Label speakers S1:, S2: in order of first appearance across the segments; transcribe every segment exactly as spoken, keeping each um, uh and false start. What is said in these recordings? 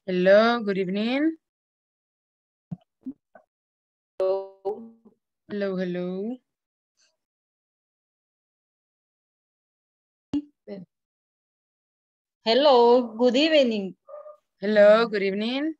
S1: Hello, good evening. Hello, hello.
S2: Hello, good evening.
S1: Hello, good evening.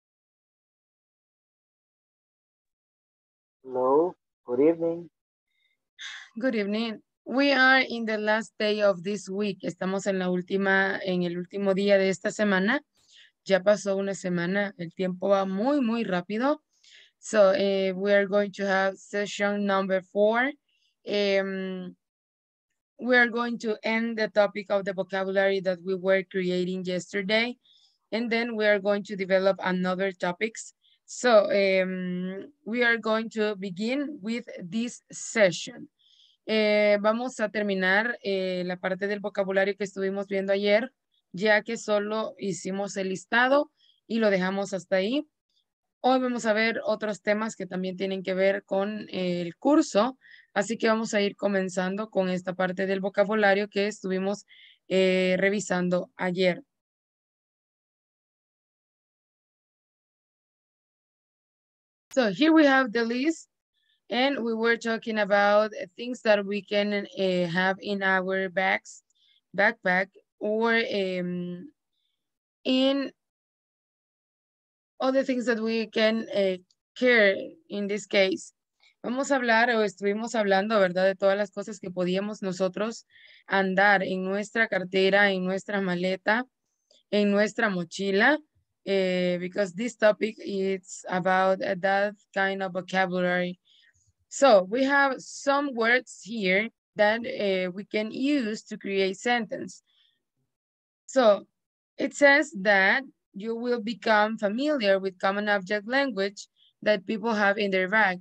S3: Hello, good evening.
S1: Good evening. We are in the last day of this week. Estamos en la última, en el último día de esta semana. Ya pasó una semana. El tiempo va muy, muy rápido. So uh, we are going to have session number four. Um, we are going to end the topic of the vocabulary that we were creating yesterday. And then we are going to develop another topics. So um, we are going to begin with this session. Eh, vamos a terminar eh, la parte del vocabulario que estuvimos viendo ayer, ya que solo hicimos el listado y lo dejamos hasta ahí. Hoy vamos a ver otros temas que también tienen que ver con eh, el curso, así que vamos a ir comenzando con esta parte del vocabulario que estuvimos eh, revisando ayer. So here we have the list, and we were talking about things that we can uh, have in our bags, backpack, or um, in other things that we can uh, carry in this case. Vamos a hablar o estuvimos hablando, ¿verdad? De todas las cosas que podíamos nosotros andar en nuestra cartera, en nuestra maleta, en nuestra mochila, uh, because this topic is about uh, that kind of vocabulary. So we have some words here that uh, we can use to create sentence. So it says that you will become familiar with common object language that people have in their bag.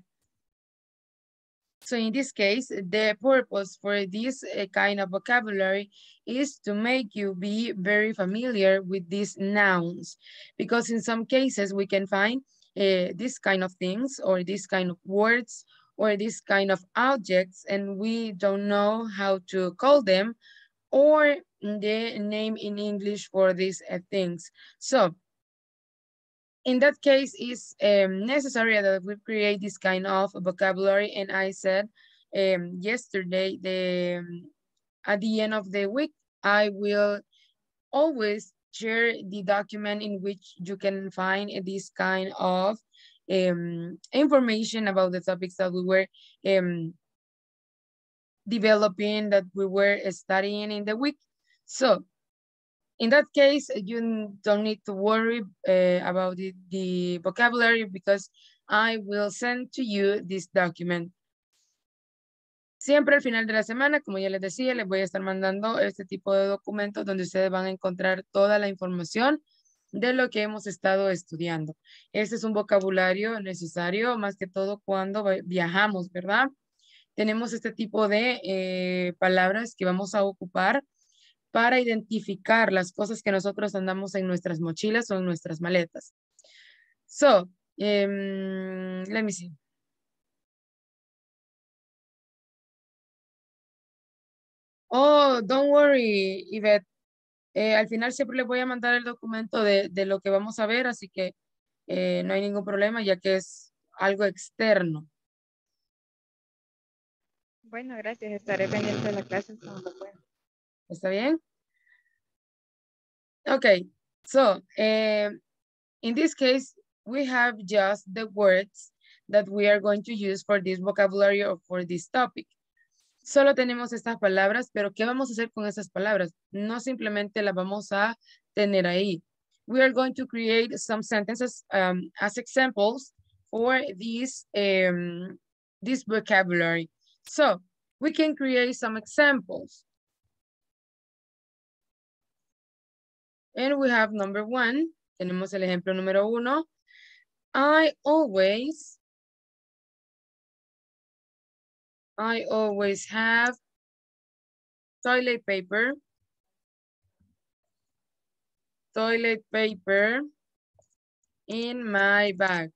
S1: So in this case, the purpose for this uh, kind of vocabulary is to make you be very familiar with these nouns, because in some cases we can find uh, this kind of things or this kind of words or this kind of objects, and we don't know how to call them or the name in English for these uh, things. So in that case, it's um, necessary that we create this kind of vocabulary. And I said um, yesterday, the um, at the end of the week, I will always share the document in which you can find this kind of um, information about the topics that we were um, developing, that we were studying in the week. So in that case, you don't need to worry uh, about the, the vocabulary, because I will send to you this document. Siempre al final de la semana, como ya les decía, les voy a estar mandando este tipo de documentos donde ustedes van a encontrar toda la información de lo que hemos estado estudiando. Este es un vocabulario necesario, más que todo cuando viajamos, ¿verdad? Tenemos este tipo de eh, palabras que vamos a ocupar para identificar las cosas que nosotros andamos en nuestras mochilas o en nuestras maletas. So, um, let me see. Oh, don't worry, Yvette. Eh, al final siempre les voy a mandar el documento de, de lo que vamos a ver, así que eh, no hay ningún problema, ya que es algo externo.
S4: Bueno, gracias. Estaré pendiente de la clase cuando pueda.
S1: ¿Está bien? Okay, so uh, in this case, we have just the words that we are going to use for this vocabulary or for this topic. Solo tenemos estas palabras, pero ¿qué vamos a hacer con esas palabras? No simplemente las vamos a tener ahí. We are going to create some sentences um, as examples for this, um, this vocabulary. So, we can create some examples. And we have number one. Tenemos el ejemplo número uno. I always, I always have toilet paper, toilet paper in my bag.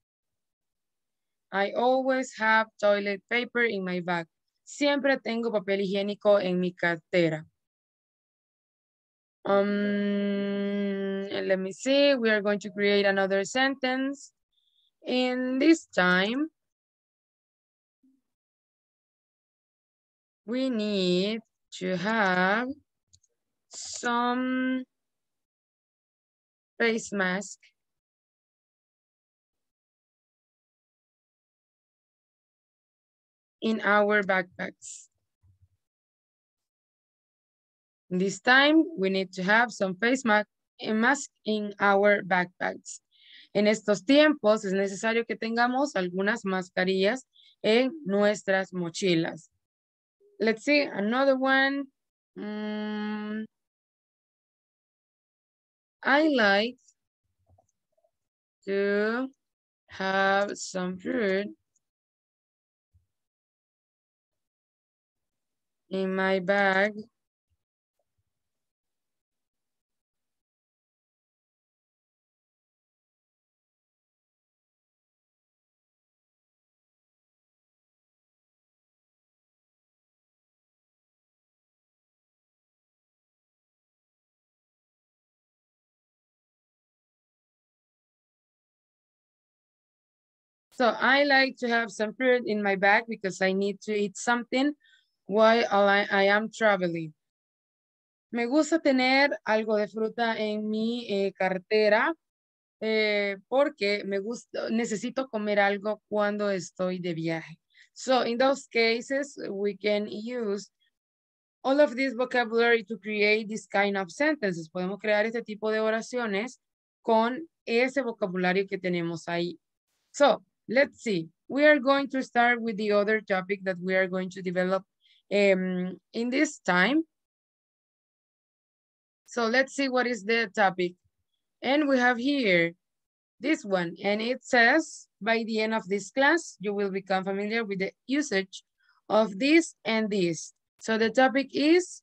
S1: I always have toilet paper in my bag. Siempre tengo papel higiénico en mi cartera. Um, let me see. We are going to create another sentence. And this time, we need to have some face mask in our backpacks. This time, we need to have some face mask, mask in our backpacks. En estos tiempos es necesario que tengamos algunas mascarillas en nuestras mochilas. Let's see, another one. Mm, I like to have some fruit in my bag So I like to have some fruit in my bag because I need to eat something while I, I am traveling. Me gusta tener algo de fruta en mi eh, cartera eh, porque me gusta, necesito comer algo cuando estoy de viaje. So in those cases, we can use all of this vocabulary to create this kind of sentences. Podemos crear este tipo de oraciones con ese vocabulario que tenemos ahí. So, let's see. We are going to start with the other topic that we are going to develop um, in this time. So, let's see what is the topic. And we have here this one. And it says, by the end of this class, you will become familiar with the usage of this and this. So, the topic is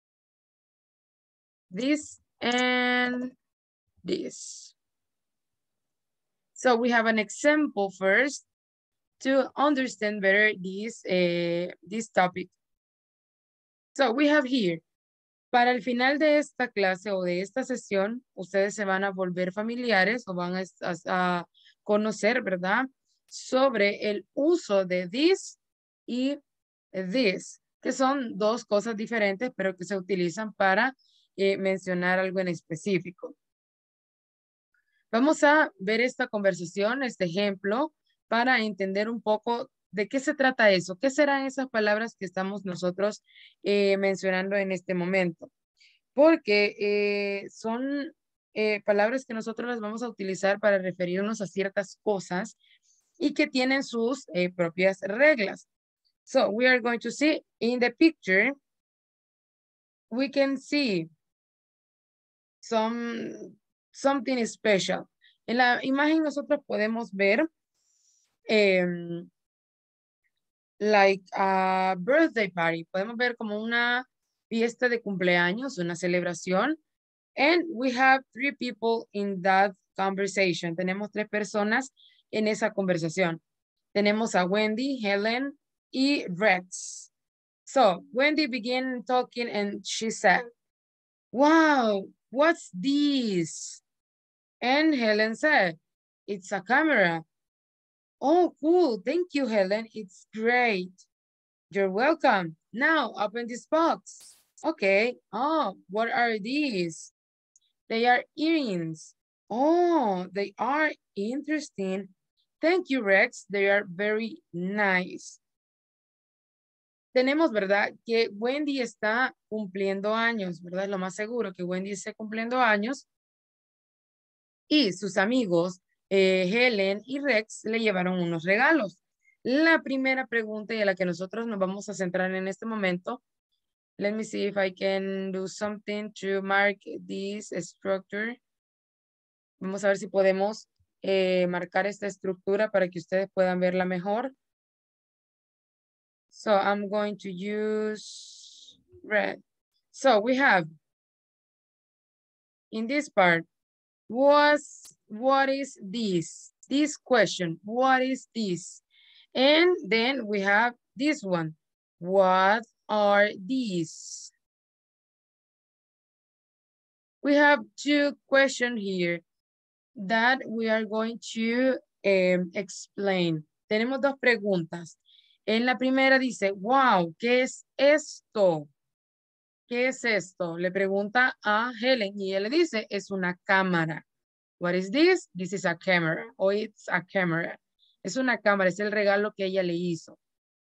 S1: this and this. So, we have an example first to understand better this, uh, this topic. So we have here, para el final de esta clase o de esta sesión, ustedes se van a volver familiares o van a, a, a conocer, ¿verdad? Sobre el uso de this y this, que son dos cosas diferentes, pero que se utilizan para eh, mencionar algo en específico. Vamos a ver esta conversación, este ejemplo, para entender un poco de qué se trata eso. ¿Qué serán esas palabras que estamos nosotros eh, mencionando en este momento? Porque eh, son eh, palabras que nosotros las vamos a utilizar para referirnos a ciertas cosas y que tienen sus eh, propias reglas. So, we are going to see in the picture, we can see some, something special. En la imagen nosotros podemos ver Um, like a birthday party. Podemos ver como una fiesta de cumpleaños, una celebración. And we have three people in that conversation. Tenemos tres personas en esa conversación. Tenemos a Wendy, Helen y Rex. So, Wendy began talking and she said, wow, what's this? And Helen said, it's a camera. Oh, cool. Thank you, Helen. It's great. You're welcome. Now, open this box. Okay. Oh, what are these? They are earrings. Oh, they are interesting. Thank you, Rex. They are very nice. Tenemos, ¿verdad? Que Wendy está cumpliendo años, ¿verdad? Lo más seguro que Wendy esté cumpliendo años. Y sus amigos Eh, Helen y Rex le llevaron unos regalos. La primera pregunta y a la que nosotros nos vamos a centrar en este momento. Let me see if I can do something to mark this structure. Vamos a ver si podemos eh, marcar esta estructura para que ustedes puedan verla mejor. So I'm going to use red. So we have in this part, was, what is this? This question, what is this? And then we have this one. What are these? we have two questions here that we are going to um, explain. Tenemos dos preguntas. En la primera dice, wow, ¿qué es esto? ¿Qué es esto? Le pregunta a Helen y ella le dice, es una cámara. What is this? This is a camera. O it's a camera. Es una cámara, es el regalo que ella le hizo.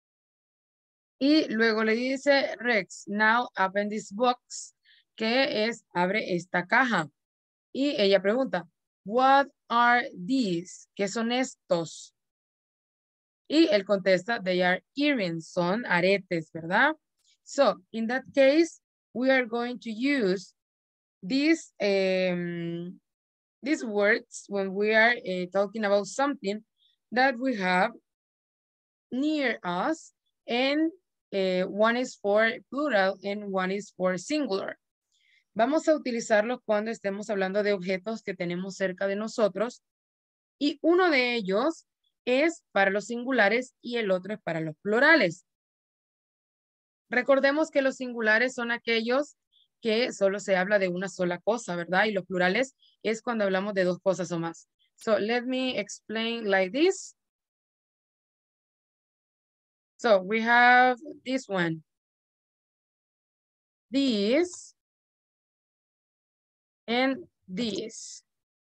S1: Y luego le dice Rex, now open this box, que es, abre esta caja. Y ella pregunta, what are these? ¿Qué son estos? Y él contesta, they are earrings, son aretes, ¿verdad? So, in that case, we are going to use these, um, these words when we are uh, talking about something that we have near us, and uh, one is for plural and one is for singular. Vamos a utilizarlos cuando estemos hablando de objetos que tenemos cerca de nosotros y uno de ellos es para los singulares y el otro es para los plurales. Recordemos que los singulares son aquellos que solo se habla de una sola cosa, ¿verdad? Y los plurales es cuando hablamos de dos cosas o más. So let me explain like this. So we have this one. This and this.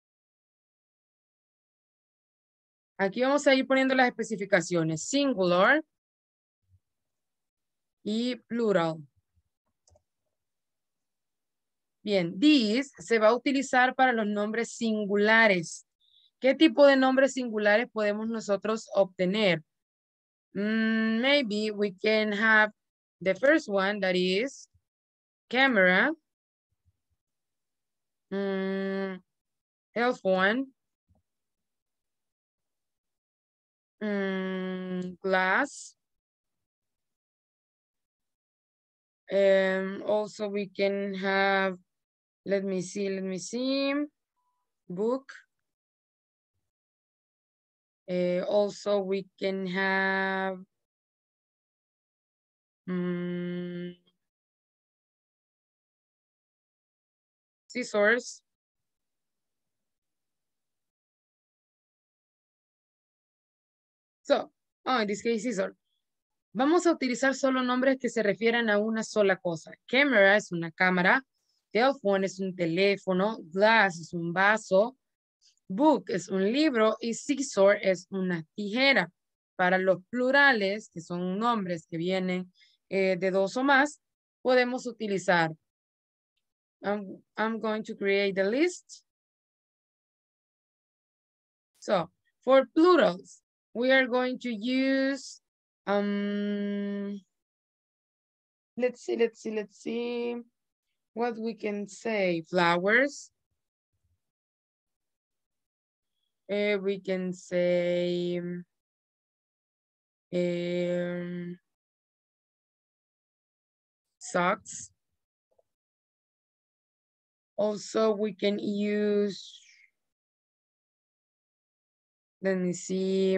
S1: Aquí vamos a ir poniendo las especificaciones. Singular y plural. Bien, this se va a utilizar para los nombres singulares. ¿Qué tipo de nombres singulares podemos nosotros obtener? Mm, maybe we can have the first one, that is camera, mm, telephone, mm, glass. Um, also we can have, let me see, let me see, book. Uh, also we can have um, scissors. So, oh, in this case, scissors. Vamos a utilizar solo nombres que se refieran a una sola cosa. Camera es una cámara, telephone es un teléfono, glass es un vaso, book es un libro y scissor es una tijera. Para los plurales, que son nombres que vienen eh, de dos o más, podemos utilizar. I'm, I'm going to create the list. So, for plurals, we are going to use, um, let's see, let's see, let's see what we can say. Flowers. Uh, we can say um, socks. Also, we can use, let me see.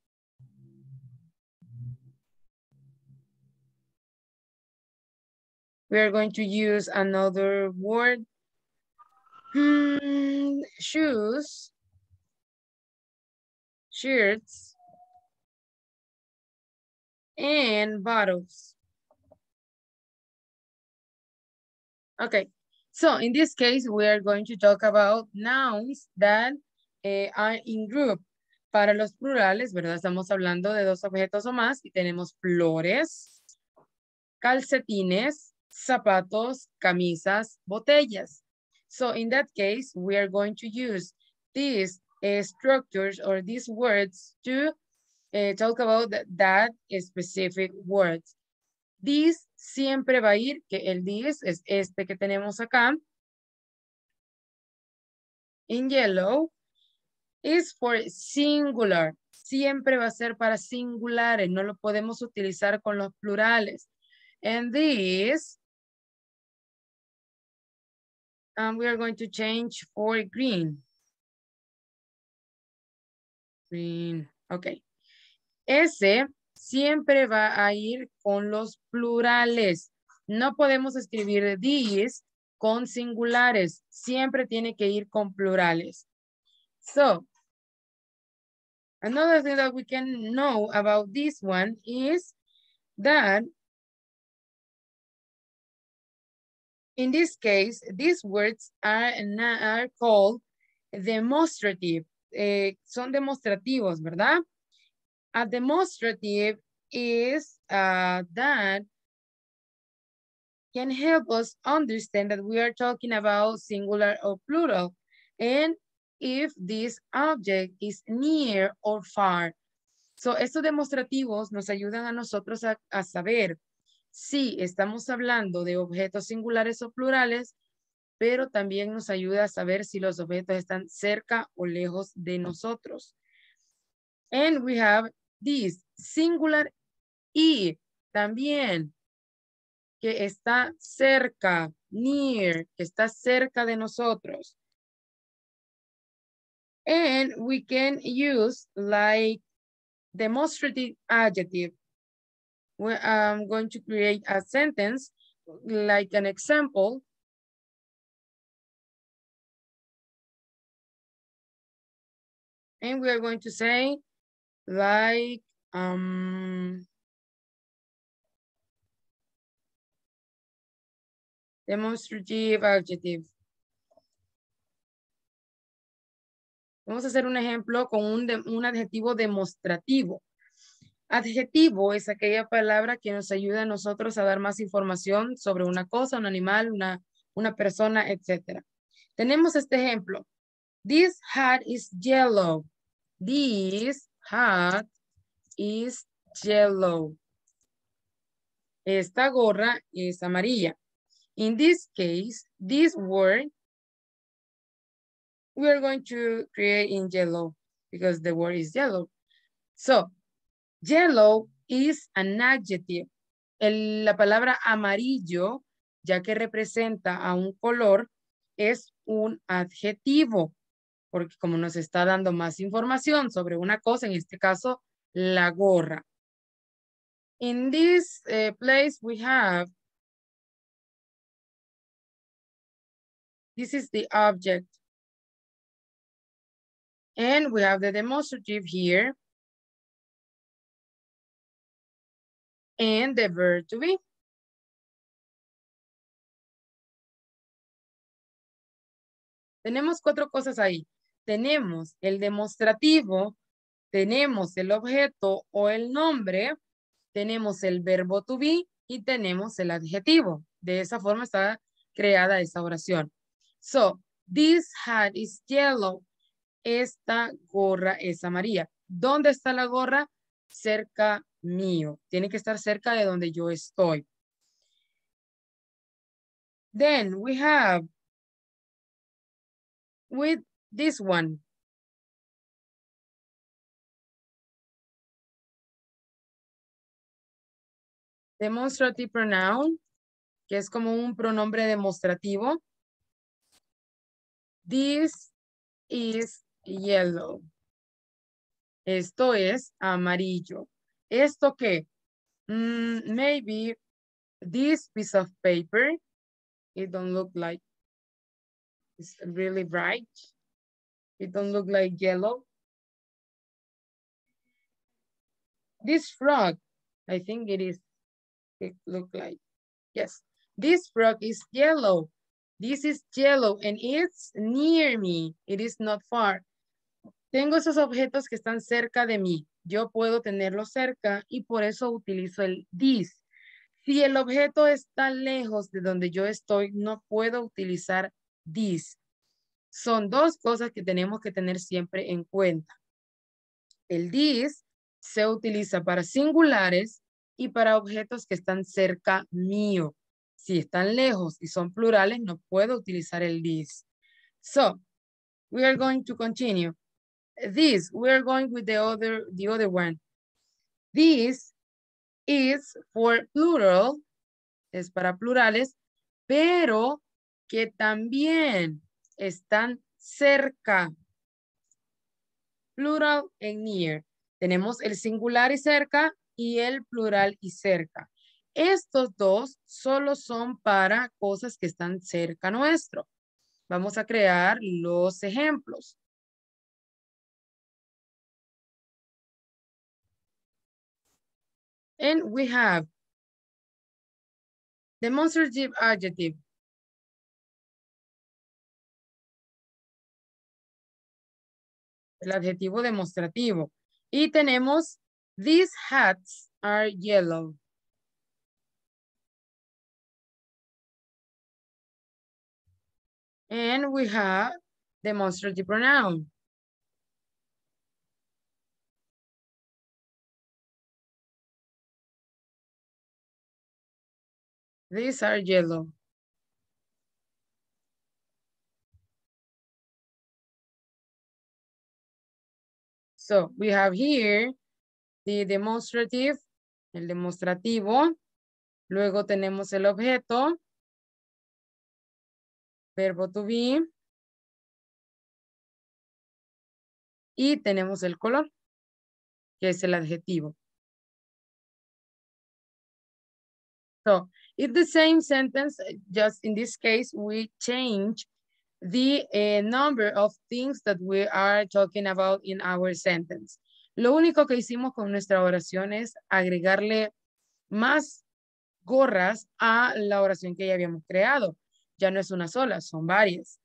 S1: We are going to use another word. Hmm, shoes, shirts, and bottles. Okay, so in this case, we are going to talk about nouns that uh, are in group. Para los plurales, ¿verdad? Estamos hablando de dos objetos o más y tenemos flores, calcetines, zapatos, camisas, botellas. So in that case, we are going to use these uh, structures or these words to uh, talk about that, that specific words. This siempre va a ir, que el this es este que tenemos acá. In yellow is for singular. Siempre va a ser para singulares. No lo podemos utilizar con los plurales. And this, um, we are going to change for green. Green, ok. Ese siempre va a ir con los plurales. No podemos escribir this con singulares. Siempre tiene que ir con plurales. So, another thing that we can know about this one is that in this case, these words are, are called demonstrative. Eh, son demostrativos, ¿verdad? A demonstrative is uh, that can help us understand that we are talking about singular or plural, and if this object is near or far. So, estos demostrativos nos ayudan a nosotros a, a saber si estamos hablando de objetos singulares o plurales, pero también nos ayuda a saber si los objetos están cerca o lejos de nosotros. And we have this singular y también que está cerca, near, que está cerca de nosotros. And we can use like demonstrative adjective. I'm going to create a sentence like an example. And we are going to say like, um, demonstrative adjective. Vamos a hacer un ejemplo con un, de, un adjetivo demostrativo. Adjetivo es aquella palabra que nos ayuda a nosotros a dar más información sobre una cosa, un animal, una, una persona, etcétera. Tenemos este ejemplo. This hat is yellow. This hat is yellow. Esta gorra es amarilla. In this case, this word we are going to create in yellow because the word is yellow. So, yellow is an adjective. El, la palabra amarillo, ya que representa a un color, es un adjetivo, porque como nos está dando más información sobre una cosa, en este caso, la gorra. In this uh, place we have, this is the object. And we have the demonstrative here. And the verb to be. Tenemos cuatro cosas ahí. Tenemos el demostrativo, tenemos el objeto o el nombre, tenemos el verbo to be y tenemos el adjetivo. De esa forma está creada esa oración. So, this hat is yellow. Esta gorra es amarilla. ¿Dónde está la gorra? Cerca mío. Tiene que estar cerca de donde yo estoy. Then we have with this one. Demonstrative pronoun, que es como un pronombre demostrativo. This is yellow. Esto es amarillo. ¿Esto qué? Mm, maybe this piece of paper, it don't look like it's really bright. It don't look like yellow. This frog, I think it is, it look like, yes. This frog is yellow. This is yellow and it's near me. It is not far. Tengo esos objetos que están cerca de mí. Yo puedo tenerlos cerca y por eso utilizo el this. Si el objeto está lejos de donde yo estoy, no puedo utilizar this. Son dos cosas que tenemos que tener siempre en cuenta. El this se utiliza para singulares y para objetos que están cerca mío. Si están lejos y son plurales, no puedo utilizar el this. So, we are going to continue. This, we are going with the other, the other one. This is for plural, es para plurales, pero que también están cerca. Plural and near. Tenemos el singular y cerca y el plural y cerca. Estos dos solo son para cosas que están cerca nuestro. Vamos a crear los ejemplos. And we have demonstrative adjective. El adjetivo demostrativo. Y tenemos, these hats are yellow. And we have demonstrative pronoun. These are yellow. So we have here the demonstrative, el demostrativo. Luego tenemos el objeto, verbo to be. Y tenemos el color, que es el adjetivo. So it's the same sentence, just in this case, we change the uh, number of things that we are talking about in our sentence. Lo único que hicimos con nuestra oración es agregarle más gorras a la oración que ya habíamos creado. Ya no es una sola, son varias.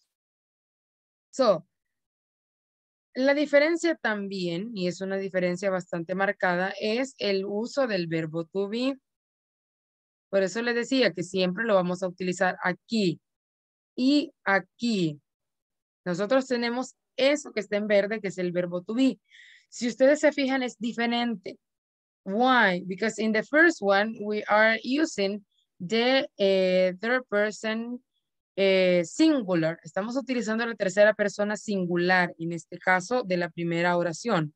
S1: So, la diferencia también, y es una diferencia bastante marcada, es el uso del verbo to be. Por eso les decía que siempre lo vamos a utilizar aquí y aquí. Nosotros tenemos eso que está en verde, que es el verbo to be. Si ustedes se fijan, es diferente. Why? Because in the first one, we are using the uh, third person uh, singular. Estamos utilizando la tercera persona singular, en este caso, de la primera oración.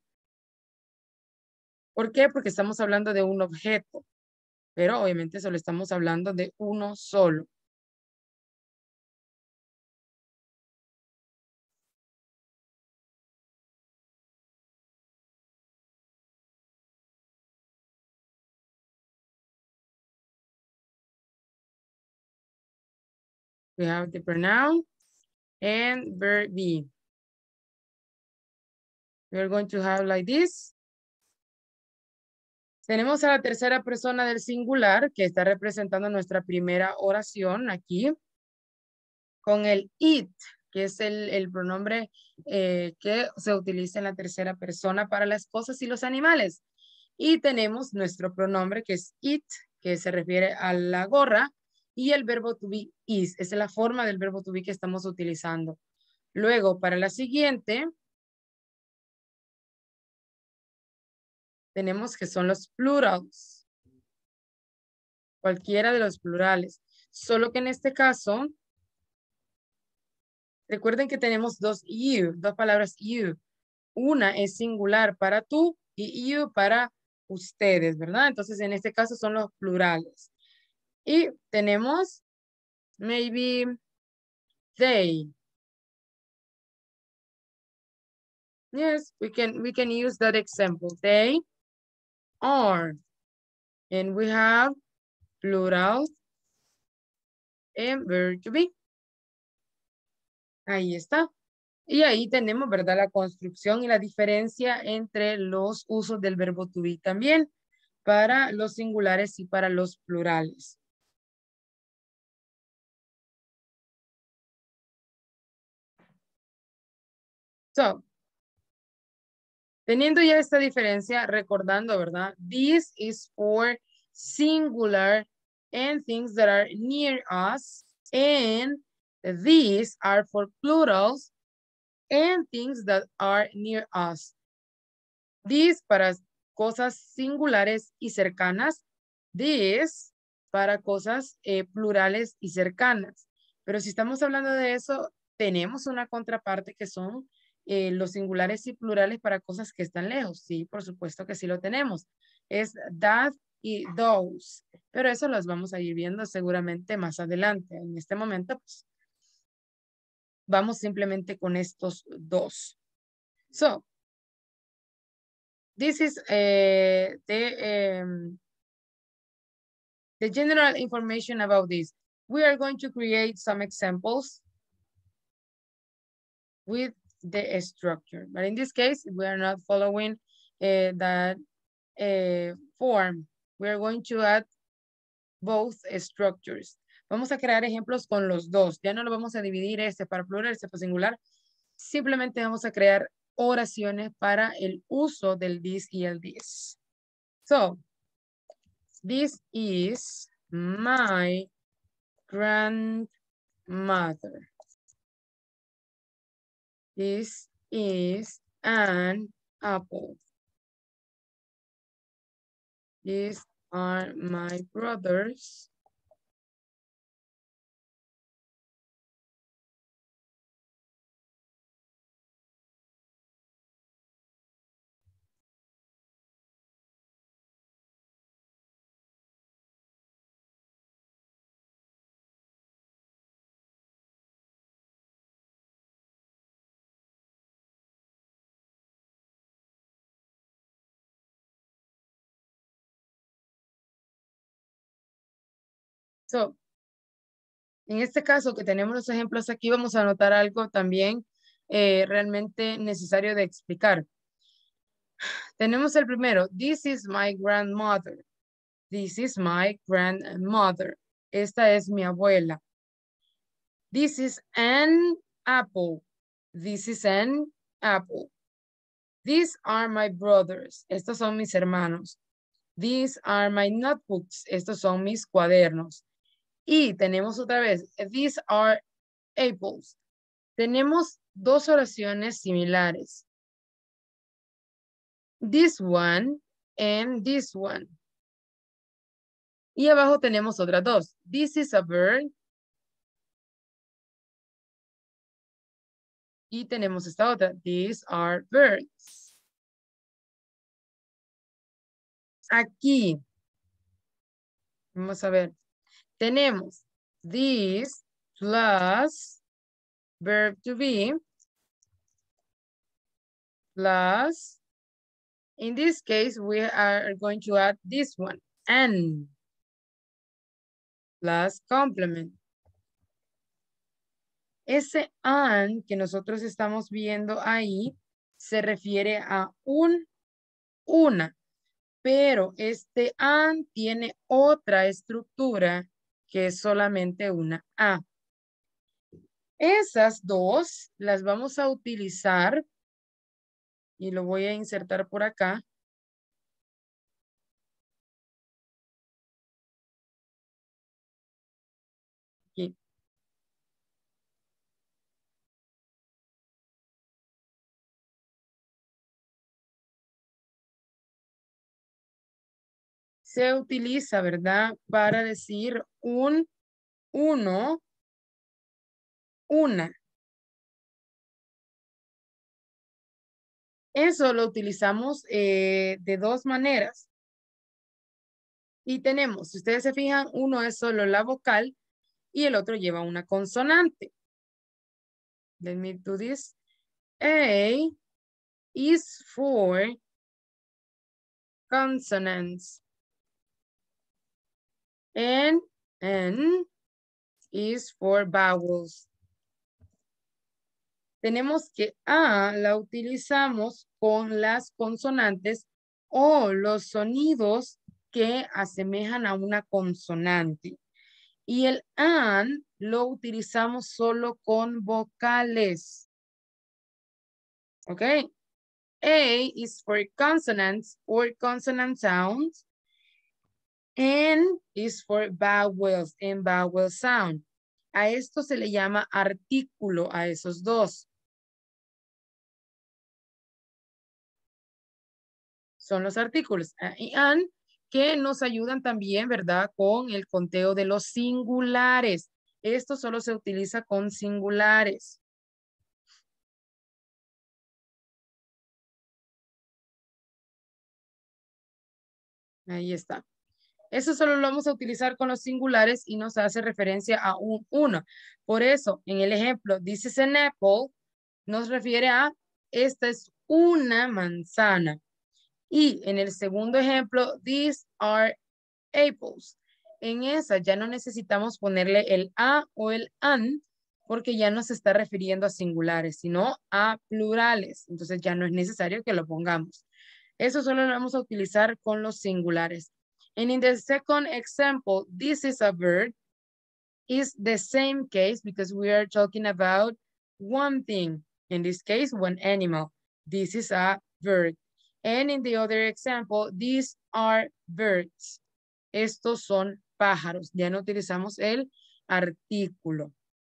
S1: ¿Por qué? Porque estamos hablando de un objeto. Pero obviamente solo estamos hablando de uno solo. We have the pronoun and verb be. We're going to have like this. Tenemos a la tercera persona del singular que está representando nuestra primera oración aquí. Con el it, que es el, el pronombre eh, que se utiliza en la tercera persona para las cosas y los animales. Y tenemos nuestro pronombre que es it, que se refiere a la gorra. Y el verbo to be is, esa es la forma del verbo to be que estamos utilizando. Luego, para la siguiente, tenemos que son los plurals. Cualquiera de los plurales. Solo que en este caso, recuerden que tenemos dos you, dos palabras you. Una es singular para tú y you para ustedes, ¿verdad? Entonces, en este caso son los plurales. Y tenemos maybe they. Yes, we can, we can use that example. They are. And we have plural and verb to be. Ahí está. Y ahí tenemos, ¿verdad? La construcción y la diferencia entre los usos del verbo to be también para los singulares y para los plurales. So, teniendo ya esta diferencia, recordando, ¿verdad? This is for singular and things that are near us, and these are for plurals and things that are near us. These para cosas singulares y cercanas. This para cosas eh, plurales y cercanas. Pero si estamos hablando de eso, tenemos una contraparte que son eh, los singulares y plurales para cosas que están lejos. Sí, por supuesto que sí lo tenemos. Es that y those. Pero eso los vamos a ir viendo seguramente más adelante. En este momento, pues, vamos simplemente con estos dos. So, this is uh, the um, the general information about this. We are going to create some examples with the structure. But in this case, we are not following uh, that uh, form. We are going to add both structures. Vamos a crear ejemplos con los dos. Ya no lo vamos a dividir este para plural, este para singular. Simplemente vamos a crear oraciones para el uso del this y el this. So, this is my grandmother. This is an apple. These are my brothers. So, en este caso que tenemos los ejemplos aquí, vamos a anotar algo también eh, realmente necesario de explicar. Tenemos el primero, this is my grandmother. This is my grandmother. Esta es mi abuela. This is an apple. This is an apple. These are my brothers. Estos son mis hermanos. These are my notebooks. Estos son mis cuadernos. Y tenemos otra vez, these are apples. Tenemos dos oraciones similares. This one and this one. Y abajo tenemos otras dos. This is a bird. Y tenemos esta otra. These are birds. Aquí. Vamos a ver. Tenemos this plus verb to be plus, in this case, we are going to add this one, and plus complement. Ese and que nosotros estamos viendo ahí se refiere a un, una, pero este and tiene otra estructura que es solamente una A. Esas dos las vamos a utilizar y lo voy a insertar por acá. Aquí. Se utiliza, ¿verdad? Para decir un, uno, una. Eso lo utilizamos eh, de dos maneras. Y tenemos, si ustedes se fijan, uno es solo la vocal y el otro lleva una consonante. Let me do this. A is for consonants. And N is for vowels. Tenemos que A la utilizamos con las consonantes o los sonidos que asemejan a una consonante. Y el AN lo utilizamos solo con vocales. ¿Ok? A is for consonants or consonant sounds. N is for vowels and vowel sound. A esto se le llama artículo a esos dos. Son los artículos A y AN que nos ayudan también, ¿verdad? Con el conteo de los singulares. Esto solo se utiliza con singulares. Ahí está. Eso solo lo vamos a utilizar con los singulares y nos hace referencia a un uno. Por eso, en el ejemplo, this is an apple, nos refiere a esta es una manzana. Y en el segundo ejemplo, these are apples. en esa ya no necesitamos ponerle el a o el an, porque ya no se está refiriendo a singulares, sino a plurales. Entonces ya no es necesario que lo pongamos. Eso solo lo vamos a utilizar con los singulares. And in the second example, this is a bird. Is the same case because we are talking about one thing. In this case, one animal. This is a bird. And in the other example, these are birds. Estos son pájaros. Ya no utilizamos el artículo.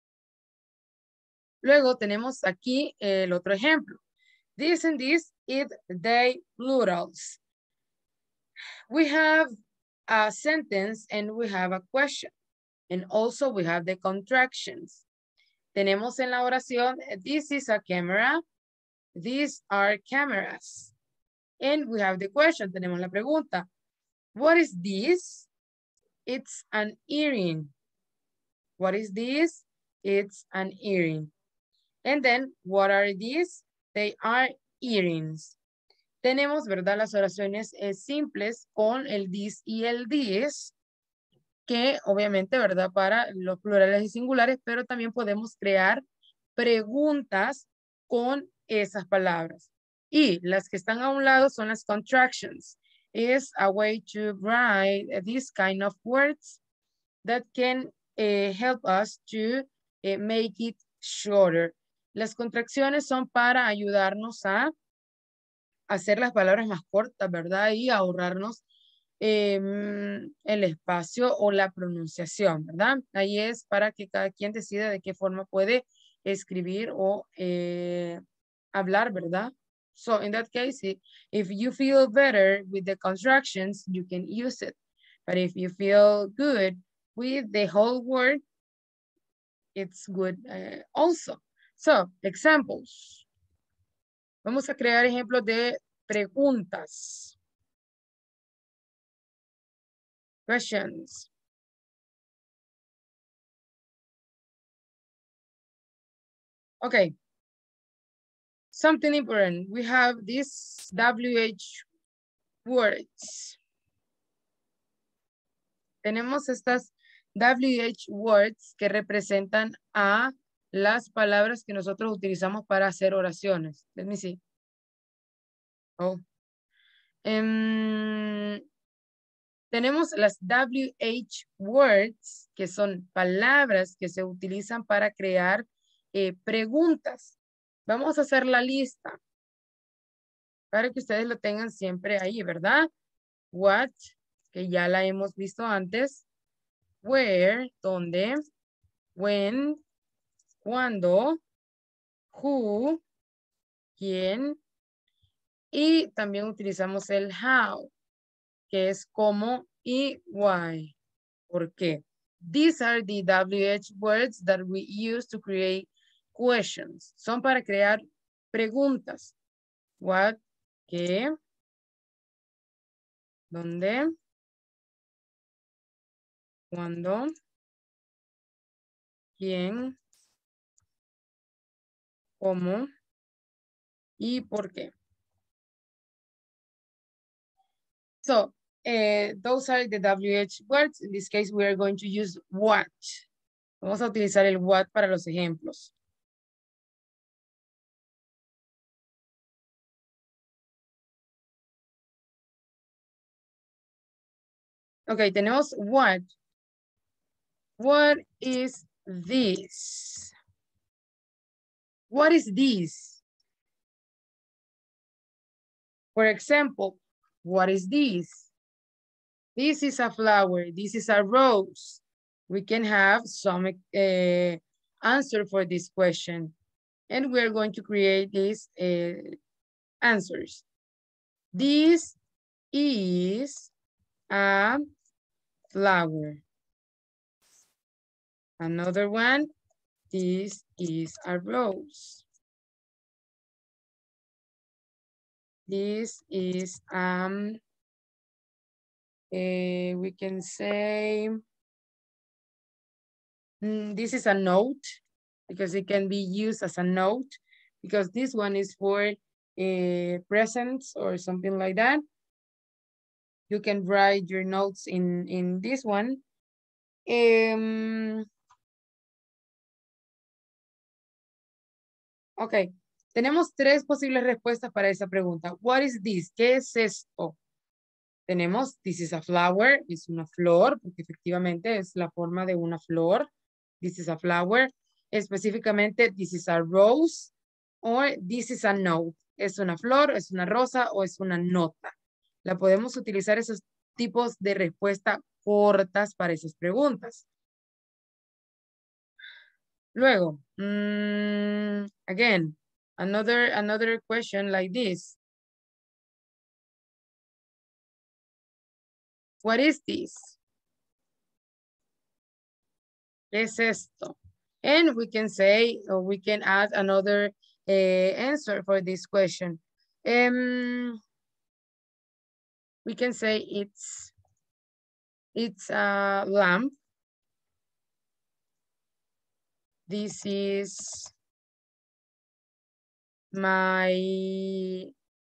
S1: Luego tenemos aquí el otro ejemplo. This and this, it, they, plurals. We have a sentence and we have a question. And also we have the contractions. Tenemos en la oración, this is a camera. These are cameras. And we have the question. Tenemos la pregunta. What is this? It's an earring. What is this? It's an earring. And then, what are these? They are earrings. Tenemos, ¿verdad? Las oraciones eh, simples con el this y el this, que obviamente, ¿verdad? Para los plurales y singulares, pero también podemos crear preguntas con esas palabras. Y las que están a un lado son las contractions. Is a way to write this kind of words that can uh, help us to uh, make it shorter. Las contracciones son para ayudarnos a hacer las palabras más cortas, ¿verdad? Y ahorrarnos eh, el espacio o la pronunciación, ¿verdad? Ahí es para que cada quien decida de qué forma puede escribir o eh, hablar, ¿verdad? So in that case, if you feel better with the contractions, you can use it. But if you feel good with the whole word, it's good uh, also. So, examples. Vamos a crear ejemplos de preguntas. Questions. Okay. Something important. We have these W H words. Tenemos estas W H words que representan a las palabras que nosotros utilizamos para hacer oraciones. Let me see. Oh. Um, tenemos las W H words, que son palabras que se utilizan para crear eh, preguntas. Vamos a hacer la lista para que ustedes lo tengan siempre ahí, ¿verdad? What, que ya la hemos visto antes. Where, ¿dónde? When, ¿cuándo? Who, ¿quién? Y también utilizamos el how, que es cómo, y why, ¿por qué? These are the W H words that we use to create questions. Son para crear preguntas. What, qué, dónde, cuándo, quién, cómo y por qué. So, uh, those are the W H words. In this case, we are going to use what. Vamos a utilizar el what para los ejemplos. Ok, tenemos what. What is this? What is this? For example, what is this? This is a flower. This is a rose. We can have some uh, answer for this question. And we're going to create these uh, answers. This is a flower. Another one, this is a rose. This is, um, uh, we can say, mm, this is a note because it can be used as a note because this one is for uh, presents or something like that. You can write your notes in, in this one. Em, ok, tenemos tres posibles respuestas para esa pregunta. What is this? ¿Qué es esto? Tenemos, this is a flower, es una flor, porque efectivamente es la forma de una flor. This is a flower. Específicamente, this is a rose, o this is a note. Es una flor, es una rosa, o es una nota. La podemos utilizar esos tipos de respuesta cortas para esas preguntas. Luego, mm, again, another, another question like this. What is this? ¿Qué es esto? And we can say, or we can add another uh, answer for this question. Um, we can say it's, it's a lamp. This is my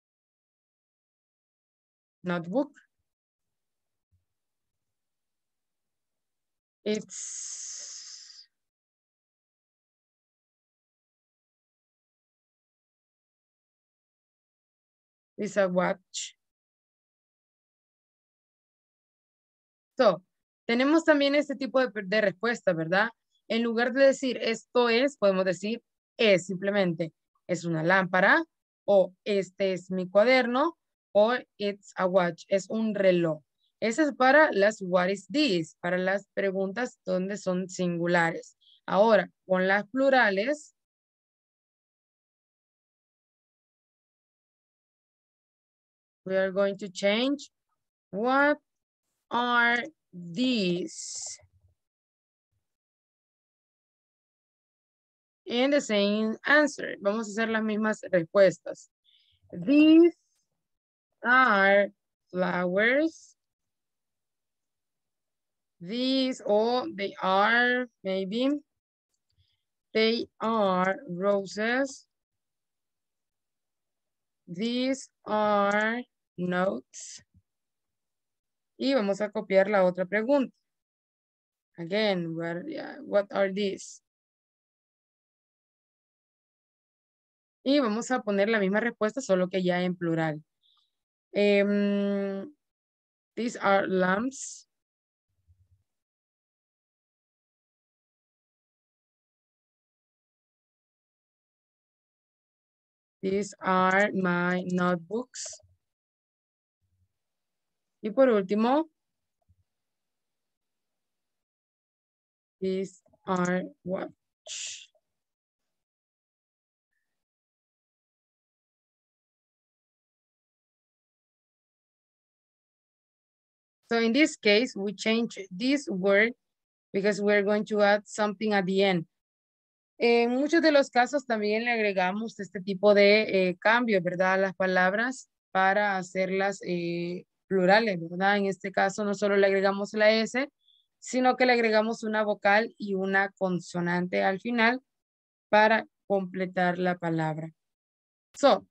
S1: notebook. It's it's a watch. So, tenemos también este tipo de, de respuesta, ¿verdad? En lugar de decir esto es, podemos decir es simplemente es una lámpara, o este es mi cuaderno, o it's a watch, es un reloj. Esa es para las what is this, para las preguntas donde son singulares. Ahora, con las plurales, we are going to change what are these? And the same answer. Vamos a hacer las mismas respuestas. These are flowers. These, or they are, maybe, they are roses. These are notes. Y vamos a copiar la otra pregunta. Again, what, what are these? Y vamos a poner la misma respuesta, solo que ya en plural. Um, these are lamps. These are my notebooks. Y por último, these are watch. So in this case, we change this word because we're going to add something at the end. En muchos de los casos también le agregamos este tipo de eh, cambio, ¿verdad? A las palabras para hacerlas eh, plurales, ¿verdad? En este caso no solo le agregamos la S, sino que le agregamos una vocal y una consonante al final para completar la palabra. So,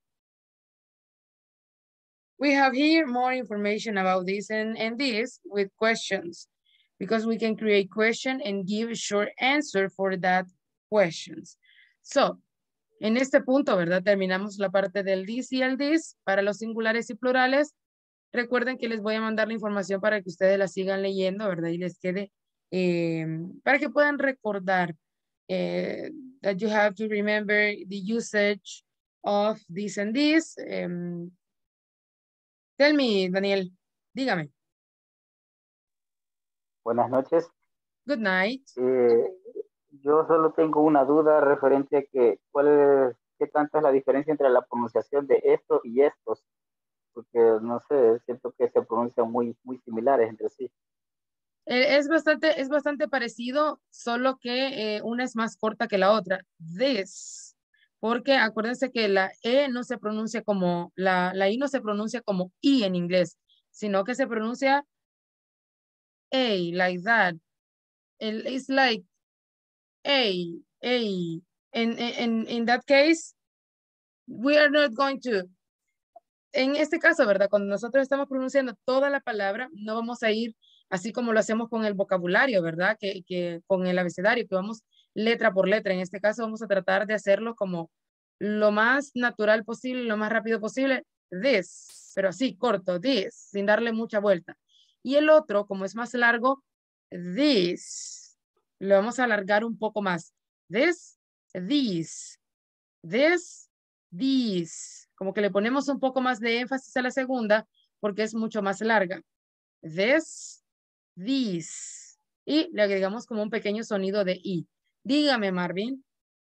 S1: we have here more information about this and, and this with questions, because we can create question and give a short answer for that questions. So, en este punto, ¿verdad? Terminamos la parte del this y el this para los singulares y plurales. Recuerden que les voy a mandar la información para que ustedes la sigan leyendo, ¿verdad? Y les quede, eh, para que puedan recordar eh, that you have to remember the usage of this and this. Um, tell me, Daniel, dígame.
S3: Buenas noches.
S1: Good night.
S3: Eh, yo solo tengo una duda referente a que cuál es, qué tanta es la diferencia entre la pronunciación de esto y estos, porque no sé, siento que se pronuncian muy, muy similares entre sí.
S1: Eh, es bastante, es bastante parecido, solo que eh, una es más corta que la otra. This. Porque acuérdense que la E no se pronuncia como, la, la I no se pronuncia como I en inglés, sino que se pronuncia A, like that. El, it's like A, A. In, in, in that case, we are not going to. En este caso, ¿verdad? Cuando nosotros estamos pronunciando toda la palabra, no vamos a ir así como lo hacemos con el vocabulario, ¿verdad? Que, que con el abecedario, que vamos letra por letra. En este caso vamos a tratar de hacerlo como lo más natural posible, lo más rápido posible. This, pero así, corto, this, sin darle mucha vuelta. Y el otro, como es más largo, this. Lo vamos a alargar un poco más. This, these, this, these. Como que le ponemos un poco más de énfasis a la segunda porque es mucho más larga. This, these. Y le agregamos como un pequeño sonido de I. Dígame, Marvin.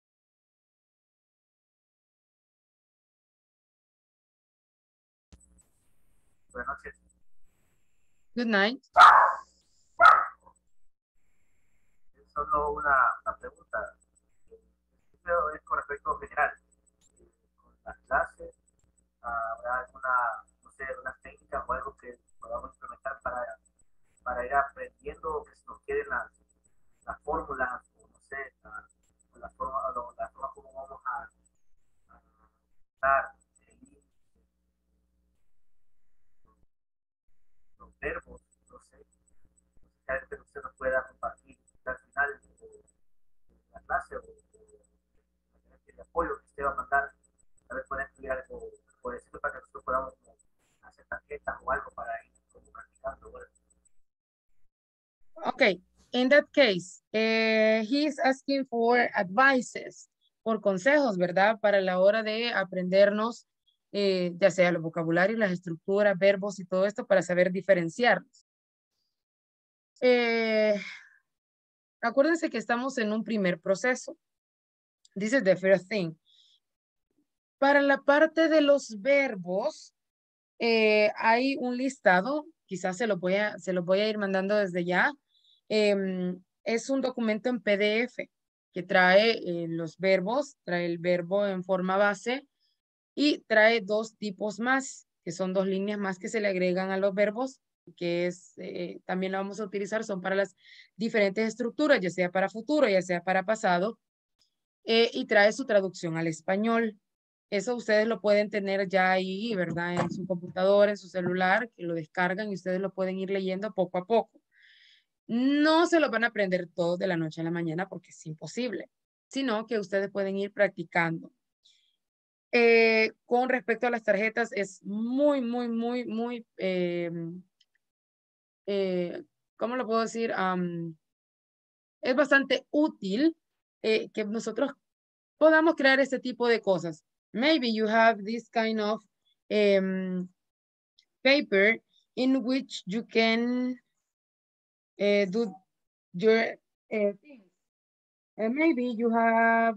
S5: Buenas noches.
S1: Good night.
S5: Solo una, una pregunta. Esto es con respecto a general. Con las clases, ¿habrá alguna, no sé, alguna técnica o algo que podamos implementar para, para ir aprendiendo o que se nos queden las, las fórmulas, o no sé, la, la, forma, o la forma como vamos a, a usar el, los verbos, no sé, si algo que usted nos pueda compartir al final de, de la clase o el apoyo que usted va a mandar, tal vez pueda incluir algo por decirlo para que nosotros podamos hacer tarjetas o algo para ir como practicando. Bueno.
S1: Okay, in that case, uh, he's asking for advices, por consejos, ¿verdad? Para la hora de aprendernos, eh, ya sea los vocabularios, las estructuras, verbos y todo esto para saber diferenciarlos. Eh, acuérdense que estamos en un primer proceso. This is the first thing. Para la parte de los verbos, eh, hay un listado, quizás se lo voy a, se lo voy a ir mandando desde ya. Eh, es un documento en P D F que trae eh, los verbos, trae el verbo en forma base y trae dos tipos más, que son dos líneas más que se le agregan a los verbos, que es, eh, también la vamos a utilizar, son para las diferentes estructuras, ya sea para futuro, ya sea para pasado, eh, y trae su traducción al español. Eso ustedes lo pueden tener ya ahí, ¿verdad? En su computadora, en su celular, que lo descargan y ustedes lo pueden ir leyendo poco a poco. No se lo van a aprender todos de la noche a la mañana porque es imposible, sino que ustedes pueden ir practicando. Eh, con respecto a las tarjetas, es muy, muy, muy, muy, eh, eh, ¿cómo lo puedo decir? Um, es bastante útil eh, que nosotros podamos crear este tipo de cosas. Maybe you have this kind of um, paper in which you can uh, do your uh, things. And maybe you have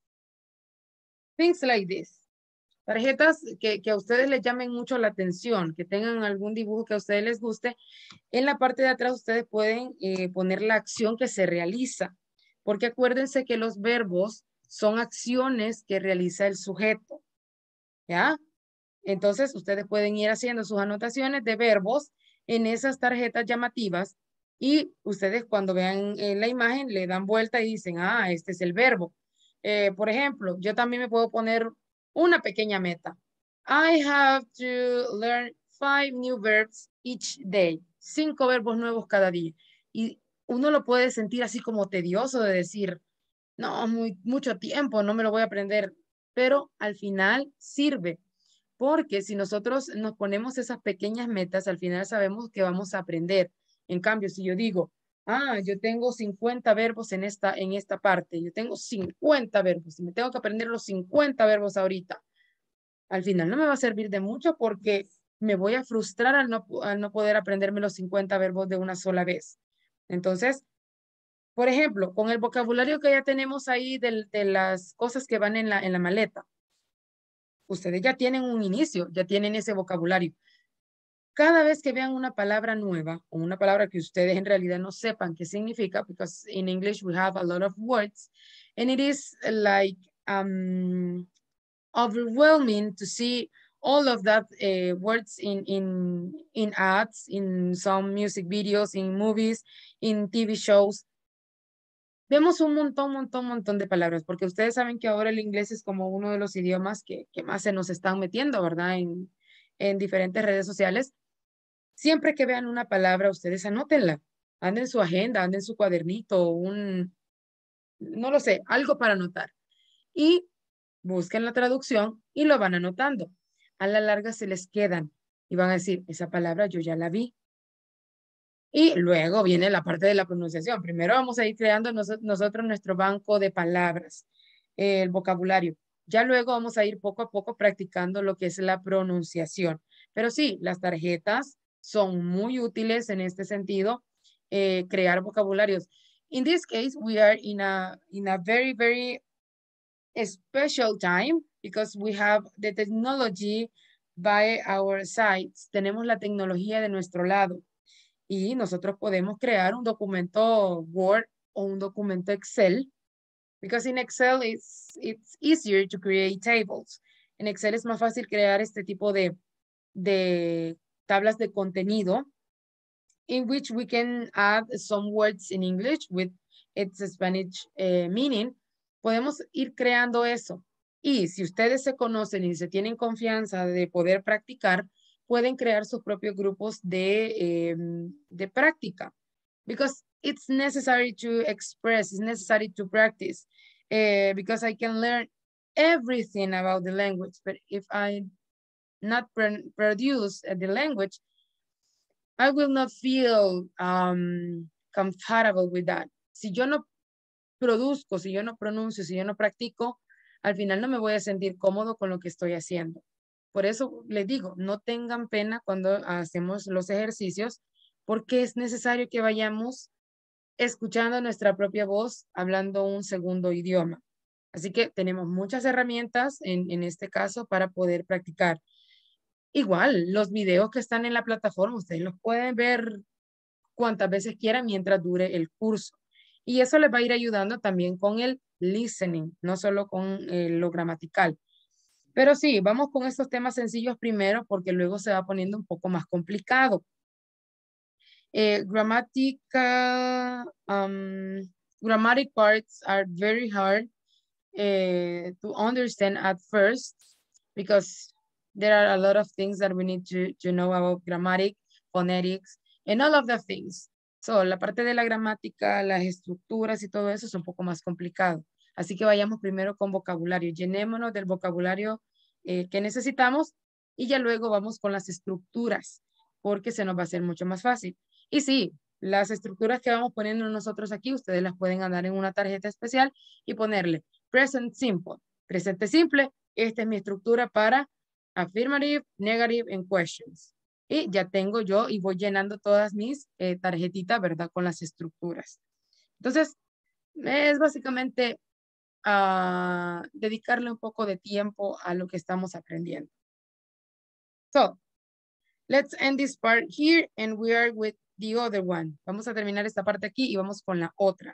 S1: things like this. Tarjetas que, que a ustedes les llamen mucho la atención, que tengan algún dibujo que a ustedes les guste. En la parte de atrás ustedes pueden eh, poner la acción que se realiza. Porque acuérdense que los verbos son acciones que realiza el sujeto. ¿Ya? Entonces, ustedes pueden ir haciendo sus anotaciones de verbos en esas tarjetas llamativas y ustedes cuando vean eh, la imagen le dan vuelta y dicen, ah, este es el verbo. Eh, por ejemplo, yo también me puedo poner una pequeña meta. I have to learn five new verbs each day. Cinco verbos nuevos cada día. Y uno lo puede sentir así como tedioso de decir, no, muy, mucho tiempo, no me lo voy a aprender. Pero al final sirve. Porque si nosotros nos ponemos esas pequeñas metas, al final sabemos que vamos a aprender. En cambio, si yo digo, ah, yo tengo cincuenta verbos en esta, en esta parte, yo tengo cincuenta verbos y me tengo que aprender los cincuenta verbos ahorita, al final no me va a servir de mucho porque me voy a frustrar al no, al no poder aprenderme los cincuenta verbos de una sola vez. Entonces, por ejemplo, con el vocabulario que ya tenemos ahí de, de las cosas que van en la, en la maleta, ustedes ya tienen un inicio, ya tienen ese vocabulario. Cada vez que vean una palabra nueva o una palabra que ustedes en realidad no sepan qué significa, because in English we have a lot of words, and it is like um, overwhelming to see all of that uh, words in, in, in ads, in some music videos, in movies, in T V shows. Vemos un montón, montón, montón de palabras, porque ustedes saben que ahora el inglés es como uno de los idiomas que, que más se nos están metiendo, ¿verdad? En, en diferentes redes sociales. Siempre que vean una palabra, ustedes anótenla. Anden en su agenda, anden en su cuadernito, un, no lo sé, algo para anotar. Y busquen la traducción y lo van anotando. A la larga se les quedan y van a decir, esa palabra yo ya la vi. Y luego viene la parte de la pronunciación. Primero vamos a ir creando nos nosotros nuestro banco de palabras, eh, el vocabulario. Ya luego vamos a ir poco a poco practicando lo que es la pronunciación. Pero sí, las tarjetas son muy útiles en este sentido, eh, crear vocabularios. In this case, we are in a, in a very, very special time because we have the technology by our sides. Tenemos la tecnología de nuestro lado. Y nosotros podemos crear un documento Word o un documento Excel, because in Excel it's, it's easier to create tables. En Excel es más fácil crear este tipo de, de tablas de contenido, in which we can add some words in English with its Spanish uh, meaning. Podemos ir creando eso. Y si ustedes se conocen y se tienen confianza de poder practicar, pueden crear sus propios grupos de, eh, de práctica. Because it's necessary to express, it's necessary to practice. Uh, because I can learn everything about the language, but if I not pr produce the language, I will not feel um, comfortable with that. Si yo no produzco, si yo no pronuncio, si yo no practico, al final no me voy a sentir cómodo con lo que estoy haciendo. Por eso les digo, no tengan pena cuando hacemos los ejercicios, porque es necesario que vayamos escuchando nuestra propia voz, hablando un segundo idioma. Así que tenemos muchas herramientas en, en este caso para poder practicar. Igual, los videos que están en la plataforma, ustedes los pueden ver cuantas veces quieran mientras dure el curso. Y eso les va a ir ayudando también con el listening, no solo con eh, lo gramatical. Pero sí, vamos con estos temas sencillos primero porque luego se va poniendo un poco más complicado. Eh, grammatical, um, grammatic parts are very hard uh, to understand at first because there are a lot of things that we need to, to know about grammatic, phonetics, and all of the things. So, la parte de la gramática, las estructuras y todo eso es un poco más complicado. Así que vayamos primero con vocabulario. Llenémonos del vocabulario eh, que necesitamos y ya luego vamos con las estructuras porque se nos va a hacer mucho más fácil. Y sí, las estructuras que vamos poniendo nosotros aquí, ustedes las pueden andar en una tarjeta especial y ponerle present simple. Presente simple, esta es mi estructura para affirmative, negative, and questions. Y ya tengo yo y voy llenando todas mis eh, tarjetitas, ¿verdad? Con las estructuras. Entonces, es básicamente uh, dedicarle un poco de tiempo a lo que estamos aprendiendo. So, let's end this part here and we are with the other one. Vamos a terminar esta parte aquí y vamos con la otra.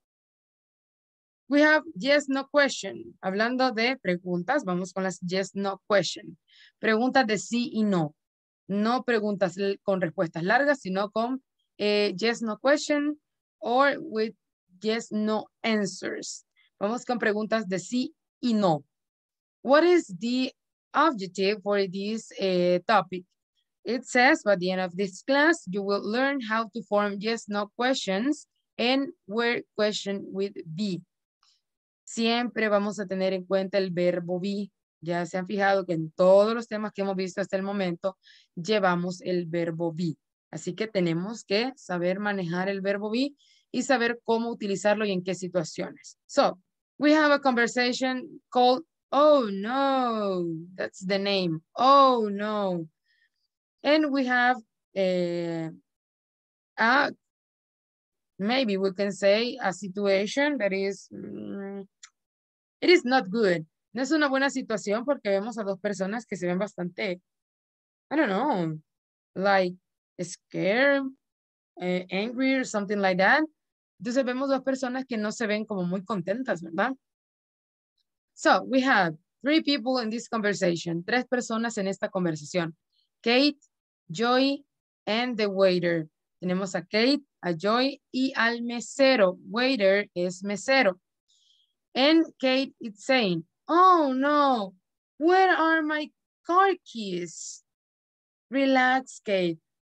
S1: We have yes, no question. Hablando de preguntas, vamos con las yes, no question. Preguntas de sí y no. No preguntas con respuestas largas, sino con eh, yes, no question or with yes, no answers. Vamos con preguntas de sí y no. What is the objective for this uh, topic? It says by the end of this class, you will learn how to form yes, no questions and where question with be. Siempre vamos a tener en cuenta el verbo be. Ya se han fijado que en todos los temas que hemos visto hasta el momento, llevamos el verbo be. Así que tenemos que saber manejar el verbo be y saber cómo utilizarlo y en qué situaciones. So, we have a conversation called, oh no, that's the name, oh no. And we have a, a maybe we can say a situation that is, um, it is not good. No es una buena situación porque vemos a dos personas que se ven bastante, I don't know, like scared, uh, angry or something like that. Entonces vemos dos personas que no se ven como muy contentas, ¿verdad? So, we have three people in this conversation. Tres personas en esta conversación. Kate, Joy, and the waiter. Tenemos a Kate, a Joy y al mesero. Waiter es mesero. And Kate is saying, oh no, where are my car keys? Relax, Kate.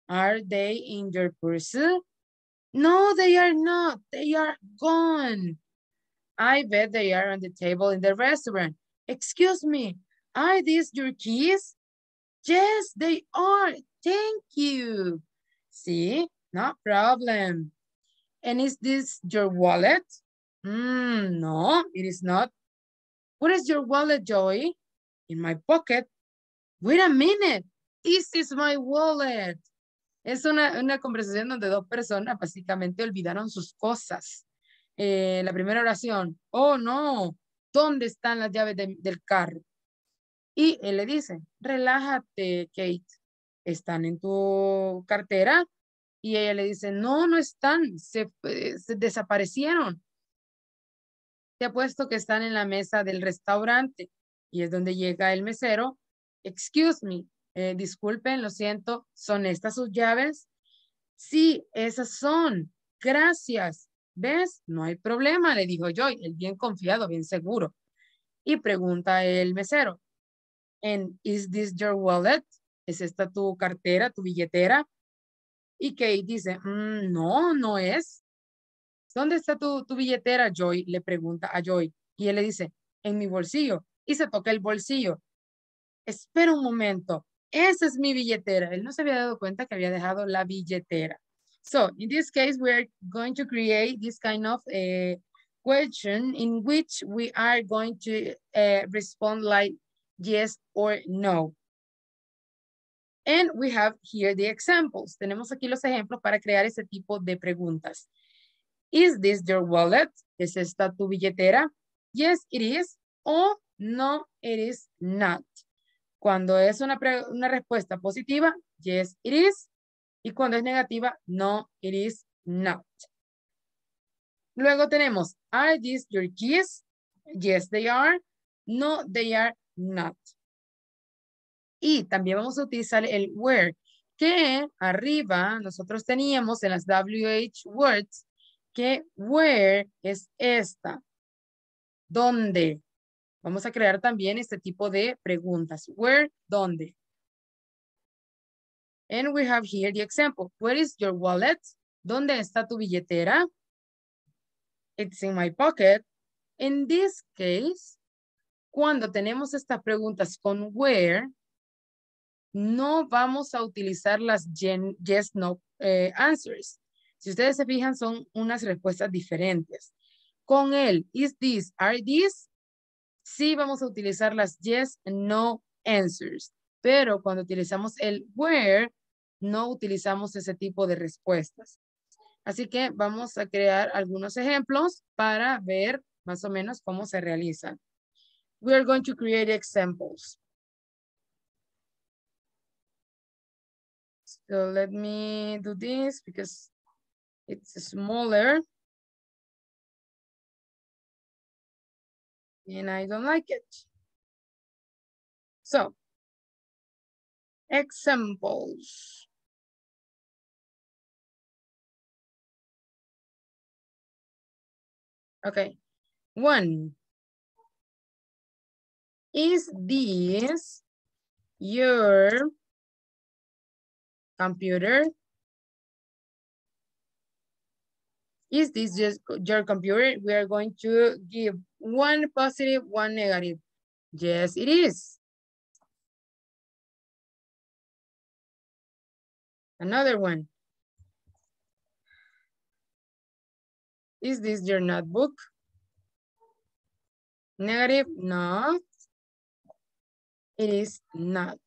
S1: Are they in your purse? No, they are not. They are gone. I bet they are on the table in the restaurant. Excuse me, are these your keys? Yes, they are. Thank you. See, no problem. And is this your wallet? Mm, no, it is not. What is your wallet, Joey? In my pocket. Wait a minute. This is my wallet. Es una, una conversación donde dos personas básicamente olvidaron sus cosas. Eh, la primera oración. Oh, no. ¿Dónde están las llaves de, del carro? Y él le dice, relájate, Kate. ¿Están en tu cartera? Y ella le dice, no, no están. Se, se desaparecieron. Te apuesto que están en la mesa del restaurante. Y es donde llega el mesero. Excuse me. Eh, disculpen, lo siento. ¿Son estas sus llaves? Sí, esas son. Gracias. ¿Ves? No hay problema, le dijo Joy. El bien confiado, bien seguro. Y pregunta el mesero. And is this your wallet? ¿Es esta tu cartera, tu billetera? Y Kate dice, mm, no, no es. ¿Dónde está tu, tu billetera, Joy? Le pregunta a Joy. Y él le dice, en mi bolsillo. Y se toca el bolsillo. Espera un momento. Esa es mi billetera. Él no se había dado cuenta que había dejado la billetera. So, in this case, we're going to create this kind of uh, question in which we are going to uh, respond like yes or no. And we have here the examples. Tenemos aquí los ejemplos para crear ese tipo de preguntas. Is this your wallet? ¿Es esta tu billetera? Yes, it is. O no, it is not. Cuando es una, una respuesta positiva, yes, it is. Y cuando es negativa, no, it is not. Luego tenemos, are these your keys? Yes, they are. No, they are not. Y también vamos a utilizar el where, que arriba nosotros teníamos en las W H words, que where es esta. ¿Dónde? Vamos a crear también este tipo de preguntas. Where, ¿dónde? And we have here the example. Where is your wallet? ¿Dónde está tu billetera? It's in my pocket. In this case, cuando tenemos estas preguntas con where, no vamos a utilizar las yes, no eh, answers. Si ustedes se fijan, son unas respuestas diferentes. Con el is this, are these, sí vamos a utilizar las yes, no answers. Pero cuando utilizamos el where, no utilizamos ese tipo de respuestas. Así que vamos a crear algunos ejemplos para ver más o menos cómo se realizan. We are going to create examples. So let me do this because it's smaller. And I don't like it. So, examples. Okay, one. Is this your computer? Is this just your computer? We are going to give one positive, one negative. Yes, it is. Another one. Is this your notebook? Negative, no. It is not.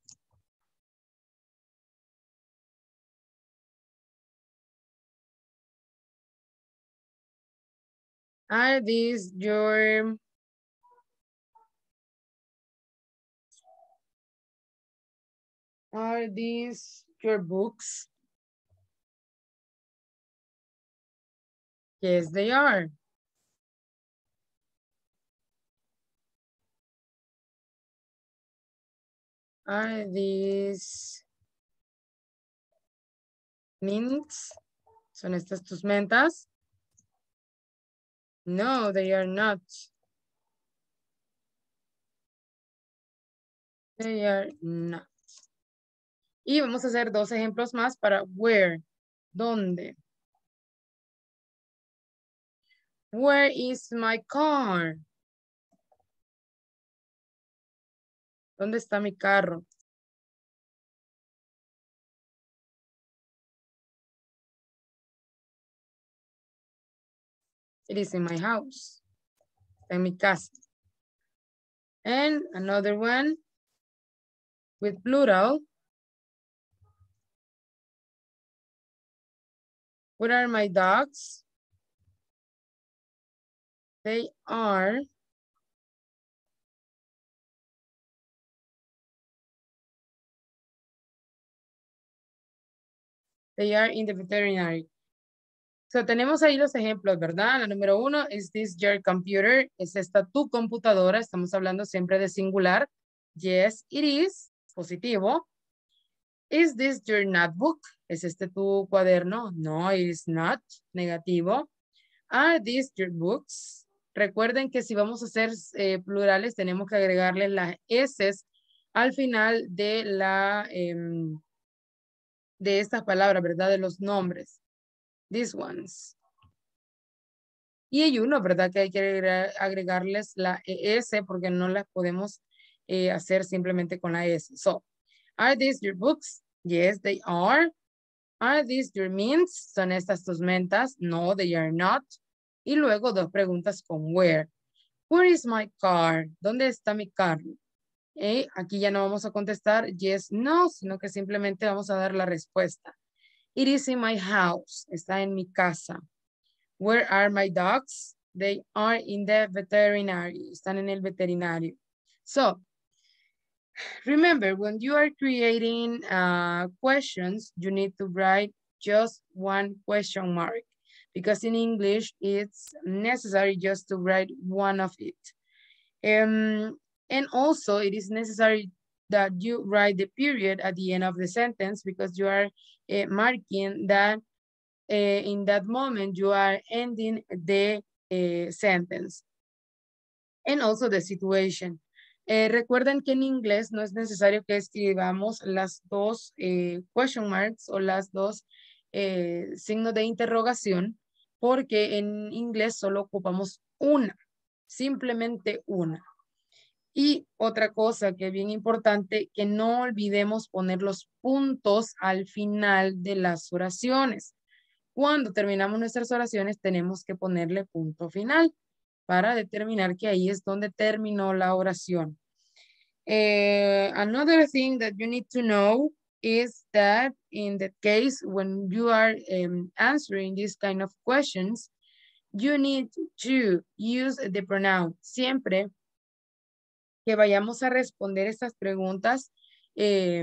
S1: Are these your Are these your books? Yes, they are. Are these mints? ¿Son estas tus mentas? No, they are not. They are not. Y vamos a hacer dos ejemplos más para where. ¿Dónde? Where is my car? ¿Dónde está mi carro? It is in my house. Está en mi casa. And another one with plural. Where are my dogs? They are They are in the veterinary. So, tenemos ahí los ejemplos, ¿verdad? La número uno, is this your computer? ¿Es esta tu computadora? Estamos hablando siempre de singular. Yes, it is. Positivo. Is this your notebook? ¿Es este tu cuaderno? No, it is not. Negativo. Are these your books? Recuerden que si vamos a hacer eh, plurales, tenemos que agregarle las S al final de la... Eh, de estas palabras, ¿verdad? De los nombres. These ones. Y hay uno, ¿verdad? Que hay que agregar, agregarles la E S porque no las podemos eh, hacer simplemente con la S. So, are these your books? Yes, they are. Are these your mints? ¿Son estas tus mentas? No, they are not. Y luego dos preguntas con where. Where is my car? ¿Dónde está mi carro? Eh, aquí ya no vamos a contestar yes, no, sino que simplemente vamos a dar la respuesta. It is in my house. Está en mi casa. Where are my dogs? They are in the veterinary. Están en el veterinario. So, remember, when you are creating uh, questions, you need to write just one question mark. Because in English, it's necessary just to write one of it. Um, And also, it is necessary that you write the period at the end of the sentence because you are uh, marking that uh, in that moment you are ending the uh, sentence. And also the situation. Eh, recuerden que en inglés no es necesario que escribamos las dos eh, question marks o las dos eh, signos de interrogación porque en inglés solo ocupamos una, simplemente una. Y otra cosa que es bien importante, que no olvidemos poner los puntos al final de las oraciones. Cuando terminamos nuestras oraciones tenemos que ponerle punto final para determinar que ahí es donde terminó la oración. Uh, another thing that you need to know is that in the case when you are um, answering these kind of questions, you need to use the pronoun. Siempre que vayamos a responder estas preguntas, eh,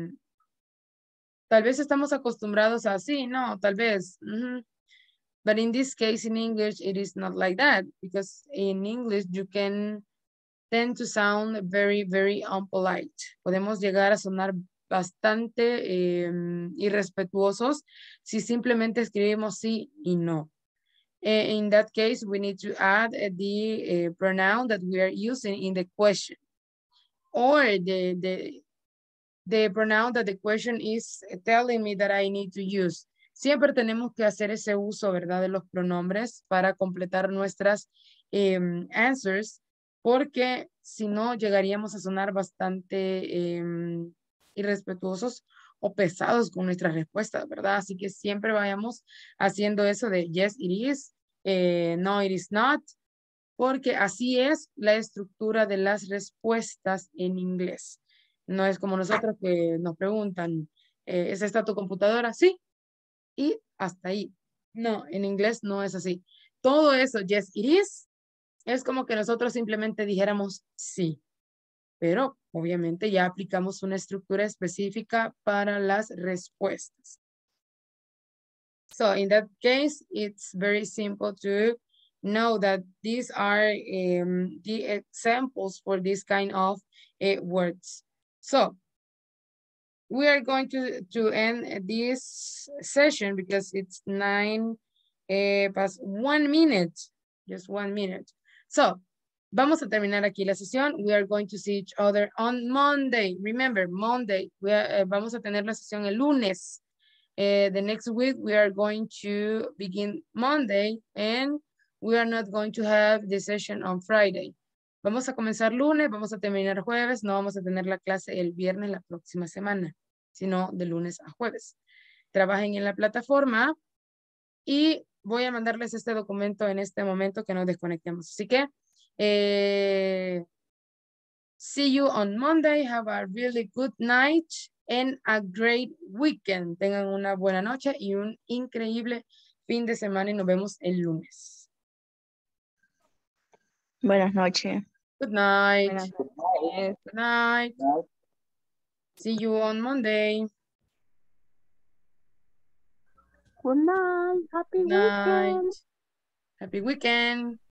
S1: tal vez estamos acostumbrados a sí, no, tal vez. Mm-hmm. But in this case, in English, it is not like that, because in English, you can tend to sound very, very unpolite. Podemos llegar a sonar bastante eh, irrespetuosos si simplemente escribimos sí y no. Uh, in that case, we need to add uh, the uh, pronoun that we are using in the question. Or the, the, the pronoun that the question is telling me that I need to use. Siempre tenemos que hacer ese uso, ¿verdad? De los pronombres para completar nuestras um, answers, porque si no llegaríamos a sonar bastante um, irrespetuosos o pesados con nuestras respuestas, ¿verdad? Así que siempre vayamos haciendo eso de yes, it is, eh, no, it is not, porque así es la estructura de las respuestas en inglés. No es como nosotros que nos preguntan, eh, ¿es esta tu computadora? Sí. Y hasta ahí. No, en inglés no es así. Todo eso, yes, it is, es como que nosotros simplemente dijéramos sí. Pero obviamente ya aplicamos una estructura específica para las respuestas. So in that case, it's very simple to know that these are um, the examples for this kind of uh, words. So we are going to, to end this session because it's nine uh, past one minute, just one minute. So Vamos a terminar aquí la sesión. We are going to see each other on Monday. Remember, Monday. We are, eh, vamos a tener la sesión el lunes. Eh, the next week, we are going to begin Monday and we are not going to have the session on Friday. Vamos a comenzar lunes, vamos a terminar jueves. No vamos a tener la clase el viernes la próxima semana, sino de lunes a jueves. Trabajen en la plataforma y voy a mandarles este documento en este momento que nos desconectemos. Así que, eh, see you on Monday. Have a really good night and a great weekend. Tengan una buena noche y un increíble fin de semana y nos vemos el lunes.
S2: Buenas noches.
S1: Good night.
S4: Buenas
S3: Good night.
S1: Good night.
S3: Good night.
S1: See you on Monday.
S6: Good night. Happy
S1: Good night.
S6: weekend.
S1: Happy weekend.